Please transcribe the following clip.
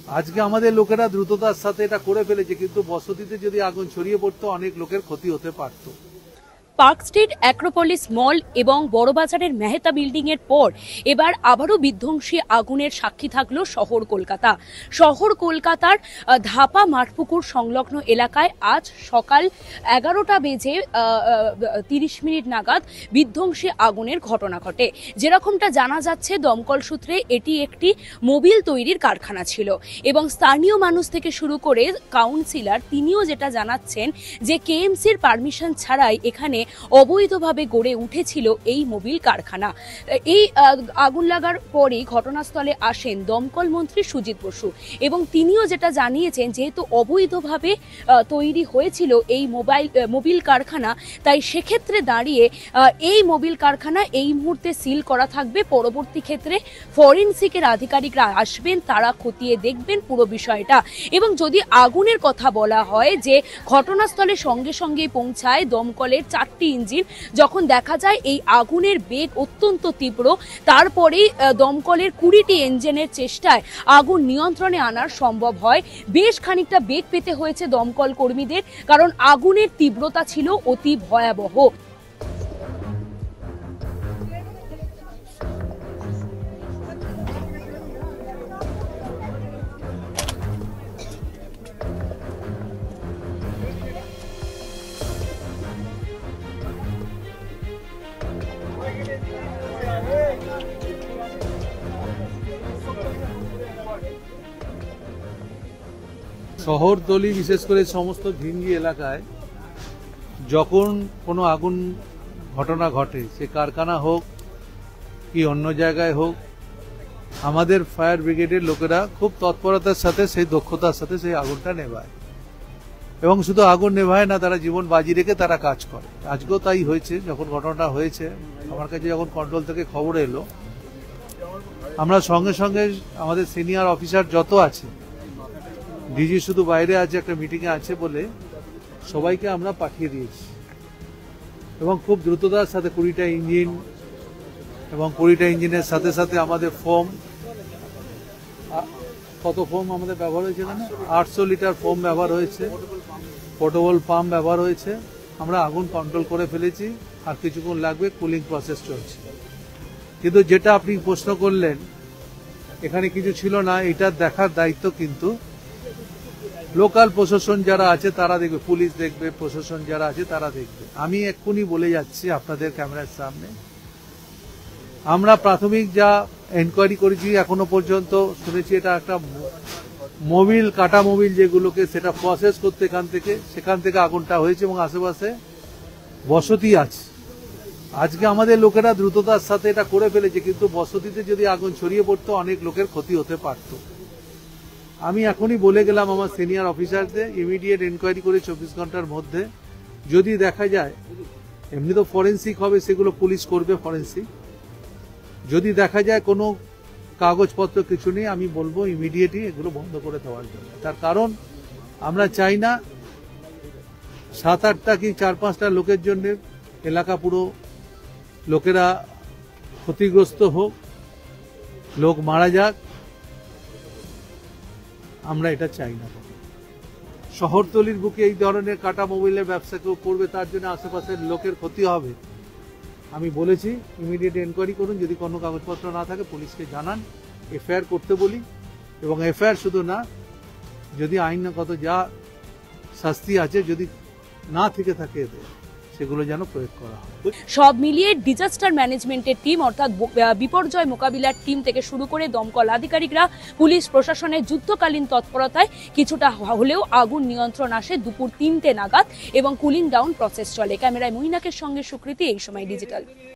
আজকে আমাদের লোকেরা দ্রুততার সাথে এটা করে ফেলেছে, কিন্তু বসতিতে যদি আগুন ছড়িয়ে পড়তো অনেক লোকের ক্ষতি হতে পারত। পার্ক স্ট্রিট, অ্যাক্রোপলিস মল এবং বড়বাজারের মেহতা বিল্ডিং এর পর এবার আবারও বিধ্বংসী আগুনের সাক্ষী থাকলো শহর কলকাতা। শহর কলকাতার ধাপা মাঠপুকুর সংলগ্ন এলাকায় আজ সকাল 11টা বেজে 30 মিনিট নাগাদ বিধ্বংসী আগুনের ঘটনা ঘটে। যেরকমটা জানা যাচ্ছে, দমকল সূত্রে এটি একটি মোবিল তৈরির কারখানা ছিল এবং স্থানীয় মানুষ থেকে শুরু করে কাউন্সিলর তিনিও যেটা জানাচ্ছেন যে কেএমসির পারমিশন ছাড়াই এখানে অবৈধভাবে গড়ে উঠেছিল এই মোবিল কারখানা। এই আগুন লাগার পরেই ঘটনাস্থলে আসেন দমকল মন্ত্রী সুজিত বসু এবং তিনিও যেটা জানিয়েছেন, যেহেতু অবৈধভাবে তৈরি হয়েছিল এই মোবিল কারখানা, তাই সেক্ষেত্রে দাঁড়িয়ে এই মোবিল কারখানা এই মুহূর্তে সিল করা থাকবে। পরবর্তী ক্ষেত্রে ফরেনসিকের আধিকারিকরা আসবেন, তারা খতিয়ে দেখবেন পুরো বিষয়টা। এবং যদি আগুনের কথা বলা হয়, যে ঘটনাস্থলে সঙ্গে সঙ্গে পৌঁছায় দমকলের 4টি ইঞ্জিন। যখন দেখা যায় এই আগুনের বেগ অত্যন্ত তীব্র, তারপরেই দমকলের 20টি ইঞ্জিনের চেষ্টায় আগুন নিয়ন্ত্রণে আনার সম্ভব হয়। বেশ খানিকটা বেগ পেতে হয়েছে দমকল কর্মীদের, কারণ আগুনের তীব্রতা ছিল অতি ভয়াবহ। শহরতলি বিশেষ করে সমস্ত ঘিঞ্জি এলাকায় যখন কোনো আগুন ঘটনা ঘটে, সে কারখানা হোক কি অন্য জায়গায় হোক, আমাদের ফায়ার ব্রিগেডের লোকেরা খুব তৎপরতার সাথে, সেই দক্ষতার সাথে সেই আগুনটা নেভায় এবং শুধু আগুন নেভায় না, তারা জীবন বাজি রেখে তারা কাজ করে। আজকেও তাই হয়েছে। যখন ঘটনাটা হয়েছে, আমার কাছে যখন কন্ট্রোল থেকে খবর এলো, আমরা সঙ্গে সঙ্গে আমাদের সিনিয়র অফিসার যত আছে, ডিজি শুধু বাইরে আছে, একটা মিটিংয়ে আছে বলে সবাইকে আমরা পাঠিয়ে দিয়েছি এবং খুব দ্রুততার সাথে 20টা ইঞ্জিন এবং 20টা ইঞ্জিনের সাথে সাথে আমাদের ফোম, কত ফোম আমাদের ব্যবহার হয়েছে, না 800 লিটার ফোম ব্যবহার হয়েছে, পোর্টেবল পাম্প ব্যবহার হয়েছে। আমরা আগুন কন্ট্রোল করে ফেলেছি, আর কিছুক্ষণ লাগবে, কুলিং প্রসেস চলছে। কিন্তু যেটা আপনি প্রশ্ন করলেন, এখানে কিছু ছিল না, এটার দেখার দায়িত্ব কিন্তু লোকাল প্রশাসন যারা আছে তারা দেখবে, পুলিশ দেখবে, প্রশাসন যারা আছে তারা দেখবে। আমি এক্ষুনি বলে যাচ্ছি আপনাদের ক্যামেরার সামনে, আমরা প্রাথমিক যা এনকোয়ারি করেছি এখনো পর্যন্ত শুনেছি এটা একটা মোবিল, কাটা মোবিল যেগুলোকে, সেটা প্রসেস করতে সেখান থেকে আগুনটা হয়েছে এবং আশেপাশে বসতি আছে। আজকে আমাদের লোকেরা দ্রুততার সাথে এটা করে ফেলেছে, কিন্তু বসতিতে যদি আগুন ছড়িয়ে পড়তো অনেক লোকের ক্ষতি হতে পারত। আমি এখনই বলে গেলাম আমার সিনিয়র অফিসারদের, ইমিডিয়েট এনকোয়ারি করে 24 ঘন্টার মধ্যে যদি দেখা যায়, এমনি তো ফরেন্সিক হবে, সেগুলো পুলিশ করবে ফরেন্সিক। যদি দেখা যায় কোনো কাগজপত্র কিছু নেই, আমি বলবো ইমিডিয়েটলি এগুলো বন্ধ করে দেওয়ার জন্য। তার কারণ আমরা চাই না 7-8টা কি 4-5টা লোকের জন্য এলাকা পুরো লোকেরা ক্ষতিগ্রস্ত হোক, লোক মারা যাক, আমরা এটা চাই না। শহরতলির বুকে এই ধরনের কাটা মোবাইলের ব্যবসা কেউ করবে, তার জন্য আশেপাশের লোকের ক্ষতি হবে। আমি বলেছি ইমিডিয়েট এনকোয়ারি করুন, যদি কোনো কাগজপত্র না থাকে পুলিশকে জানান, এফআইআর করতে বলি, এবং এফআইআর শুধু না, যদি আইনগত যা শাস্তি আছে যদি না থেকে থাকে এদের, সেগুলো যেন প্রয়োগ করা হয়। সব মিলিয়ে ডিজাস্টার ম্যানেজমেন্টের টিম, অর্থাৎ বিপর্যয় মোকাবিলার টিম থেকে শুরু করে দমকল আধিকারিকরা, পুলিশ প্রশাসনের যুদ্ধকালীন তৎপরতায় কিছুটা হলেও আগুন নিয়ন্ত্রণ আসে দুপুর 3টে নাগাদ এবং কুলিং ডাউন প্রসেস চলে। ক্যামেরায় মহিনাকের সঙ্গে সুকৃতি, এই সময় ডিজিটাল।